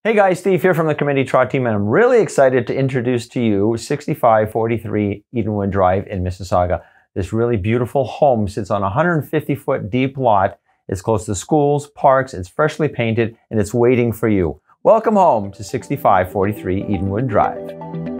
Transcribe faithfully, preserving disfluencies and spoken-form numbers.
Hey guys, Steve here from the Kormendy Trott team, and I'm really excited to introduce to you sixty-five forty-three Edenwood Drive in Mississauga. This really beautiful home sits on a one hundred fifty foot deep lot. It's close to schools, parks, it's freshly painted, and it's waiting for you. Welcome home to sixty-five forty-three Edenwood Drive.